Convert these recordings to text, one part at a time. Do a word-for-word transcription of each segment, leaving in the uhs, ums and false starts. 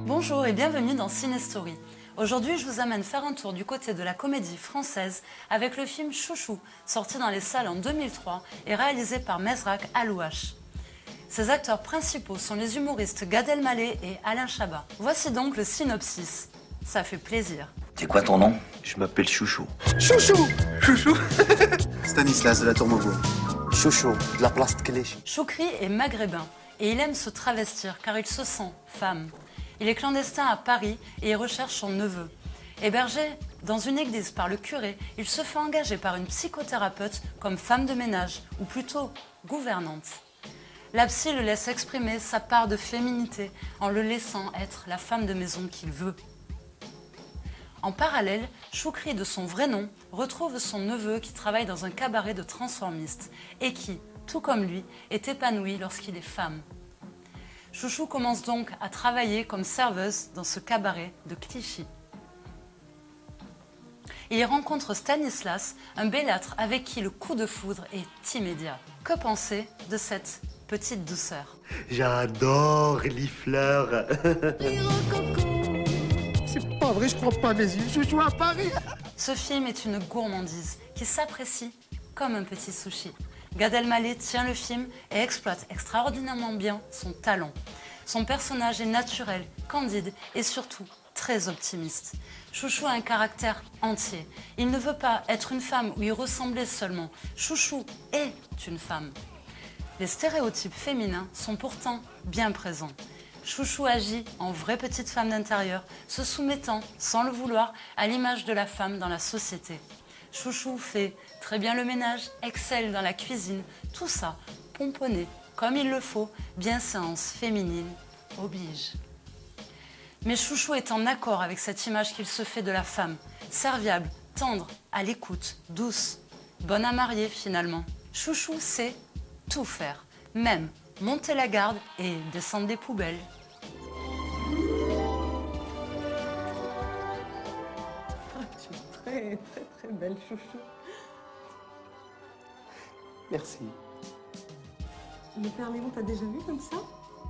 Bonjour et bienvenue dans Ciné-Story. Aujourd'hui, je vous amène faire un tour du côté de la comédie française avec le film Chouchou, sorti dans les salles en deux mille trois et réalisé par Mesrak Alouache. Ses acteurs principaux sont les humoristes Gad Elmaleh et Alain Chabat. Voici donc le synopsis. Ça fait plaisir. C'est quoi ton nom? Je m'appelle Chouchou. Chouchou Chouchou. Stanislas de la Tour Maubourg. Chouchou, de la place de Clichy. Choukri est maghrébin et il aime se travestir car il se sent femme. Il est clandestin à Paris et il recherche son neveu. Hébergé dans une église par le curé, il se fait engager par une psychothérapeute comme femme de ménage, ou plutôt gouvernante. La psy le laisse exprimer sa part de féminité en le laissant être la femme de maison qu'il veut. En parallèle, Choukri, de son vrai nom, retrouve son neveu qui travaille dans un cabaret de transformistes et qui, tout comme lui, est épanoui lorsqu'il est femme. Chouchou commence donc à travailler comme serveuse dans ce cabaret de Clichy. Il y rencontre Stanislas, un bellâtre avec qui le coup de foudre est immédiat. Que penser de cette petite douceur? J'adore les fleurs. C'est pas vrai, je crois pas mes yeux, je joue à Paris. Ce film est une gourmandise qui s'apprécie comme un petit sushi. Gad Elmaleh tient le film et exploite extraordinairement bien son talent. Son personnage est naturel, candide et surtout très optimiste. Chouchou a un caractère entier. Il ne veut pas être une femme ou y ressembler seulement. Chouchou est une femme. Les stéréotypes féminins sont pourtant bien présents. Chouchou agit en vraie petite femme d'intérieur, se soumettant, sans le vouloir, à l'image de la femme dans la société. Chouchou fait très bien le ménage, excelle dans la cuisine, tout ça pomponné comme il le faut, bienséance féminine oblige. Mais Chouchou est en accord avec cette image qu'il se fait de la femme, serviable, tendre, à l'écoute, douce, bonne à marier finalement. Chouchou sait tout faire, même monter la garde et descendre des poubelles. Ah, tu es très, très, très belle, Chouchou. Merci. Le Père Léon t'a déjà vu comme ça?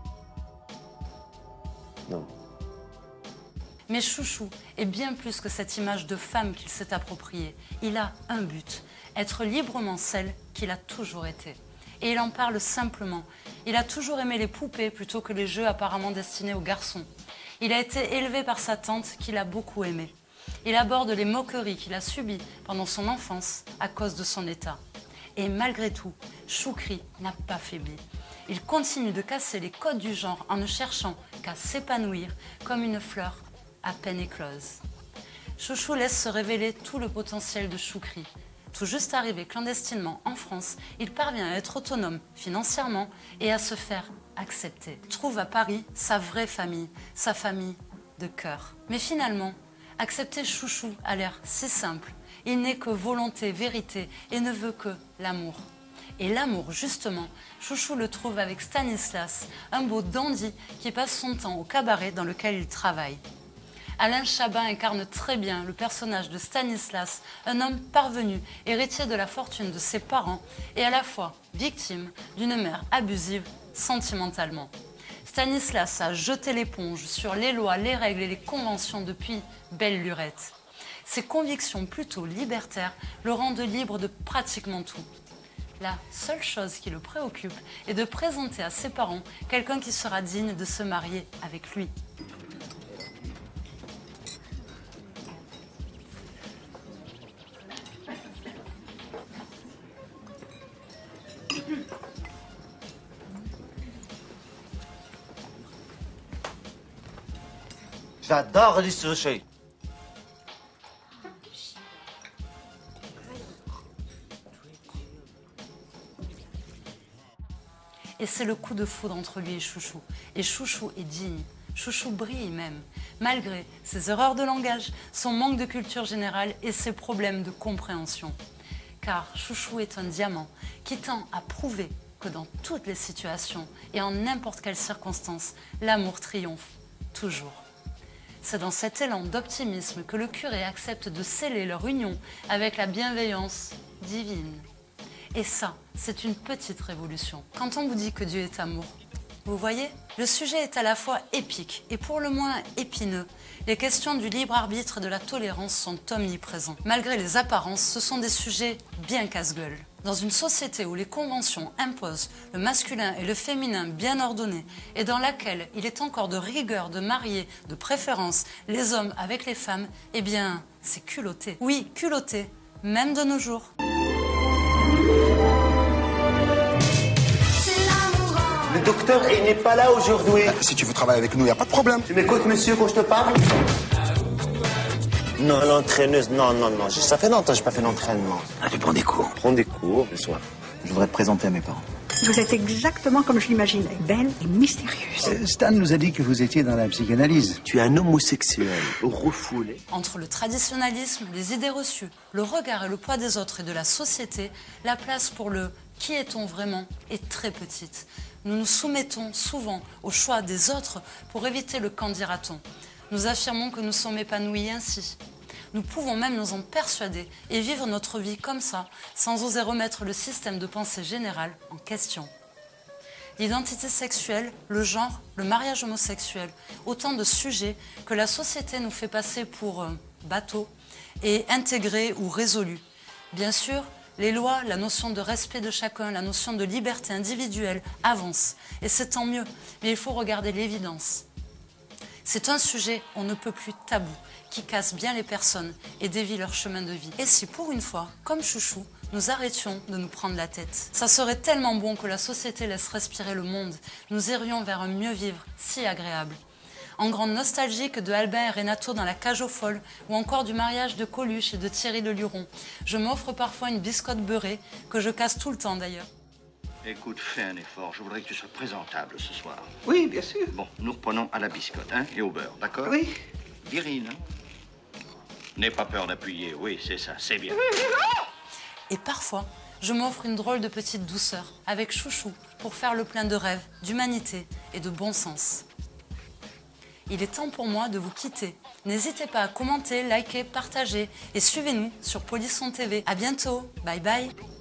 Non. Mais Chouchou est bien plus que cette image de femme qu'il s'est appropriée. Il a un but, être librement celle qu'il a toujours été. Et il en parle simplement. Il a toujours aimé les poupées plutôt que les jeux apparemment destinés aux garçons. Il a été élevé par sa tante qu'il a beaucoup aimée. Il aborde les moqueries qu'il a subies pendant son enfance à cause de son état. Et malgré tout, Choukri n'a pas faibli. Il continue de casser les codes du genre en ne cherchant qu'à s'épanouir comme une fleur à peine éclose. Chouchou laisse se révéler tout le potentiel de Choukri. Tout juste arrivé clandestinement en France, il parvient à être autonome financièrement et à se faire accepter. Il trouve à Paris sa vraie famille, sa famille de cœur. Mais finalement, accepter Chouchou a l'air si simple. Il n'est que volonté, vérité et ne veut que l'amour. Et l'amour, justement, Chouchou le trouve avec Stanislas, un beau dandy qui passe son temps au cabaret dans lequel il travaille. Alain Chabat incarne très bien le personnage de Stanislas, un homme parvenu, héritier de la fortune de ses parents et à la fois victime d'une mère abusive sentimentalement. Stanislas a jeté l'éponge sur les lois, les règles et les conventions depuis belle lurette. Ses convictions plutôt libertaires le rendent libre de pratiquement tout. La seule chose qui le préoccupe est de présenter à ses parents quelqu'un qui sera digne de se marier avec lui. J'adore les sushis. Et c'est le coup de foudre entre lui et Chouchou. Et Chouchou est digne. Chouchou brille même, malgré ses erreurs de langage, son manque de culture générale et ses problèmes de compréhension. Car Chouchou est un diamant qui tend à prouver que dans toutes les situations et en n'importe quelle circonstance, l'amour triomphe toujours. C'est dans cet élan d'optimisme que le curé accepte de sceller leur union avec la bienveillance divine. Et ça, c'est une petite révolution. Quand on vous dit que Dieu est amour, Vous voyez, le sujet est à la fois épique et pour le moins épineux. Les questions du libre arbitre et de la tolérance sont omniprésents. Malgré les apparences, ce sont des sujets bien casse-gueule. Dans une société où les conventions imposent le masculin et le féminin bien ordonnés et dans laquelle il est encore de rigueur de marier de préférence les hommes avec les femmes, eh bien, c'est culotté. Oui, culotté, même de nos jours. Le docteur, il n'est pas là aujourd'hui. Si tu veux travailler avec nous, y a pas de problème. Tu m'écoutes, monsieur, quand je te parle? Non, l'entraîneuse, non, non, non. Ça fait longtemps que je n'ai pas fait d'entraînement. Ah, tu prends des cours. Prends des cours le soir. Je voudrais te présenter à mes parents. Vous êtes exactement comme je l'imaginais, belle et mystérieuse. Euh, Stan nous a dit que vous étiez dans la psychanalyse. Tu es un homosexuel, refoulé. Entre le traditionnalisme, les idées reçues, le regard et le poids des autres et de la société, la place pour le « qui est-on vraiment » est très petite. Nous nous soumettons souvent au choix des autres pour éviter le « qu'en dira-t-on ». Nous affirmons que nous sommes épanouis ainsi. Nous pouvons même nous en persuader et vivre notre vie comme ça, sans oser remettre le système de pensée général en question. L'identité sexuelle, le genre, le mariage homosexuel, autant de sujets que la société nous fait passer pour euh, bateaux et intégrés ou résolus. Bien sûr, les lois, la notion de respect de chacun, la notion de liberté individuelle avancent, et c'est tant mieux, mais il faut regarder l'évidence. C'est un sujet on ne peut plus tabou, qui casse bien les personnes et dévie leur chemin de vie. Et si pour une fois, comme Chouchou, nous arrêtions de nous prendre la tête? Ça serait tellement bon que la société laisse respirer le monde. Nous irions vers un mieux vivre si agréable. En grande nostalgie que de Albin et Renato dans La Cage aux Folles, ou encore du mariage de Coluche et de Thierry Le Luron, je m'offre parfois une biscotte beurrée, que je casse tout le temps d'ailleurs. Écoute, fais un effort. Je voudrais que tu sois présentable ce soir. Oui, bien sûr. Bon, nous reprenons à la biscotte, hein, et au beurre, d'accord? Oui. Virine, hein? N'aie pas peur d'appuyer. Oui, c'est ça, c'est bien. Et parfois, je m'offre une drôle de petite douceur avec Chouchou pour faire le plein de rêves, d'humanité et de bon sens. Il est temps pour moi de vous quitter. N'hésitez pas à commenter, liker, partager et suivez-nous sur Polisson T V. À bientôt. Bye bye.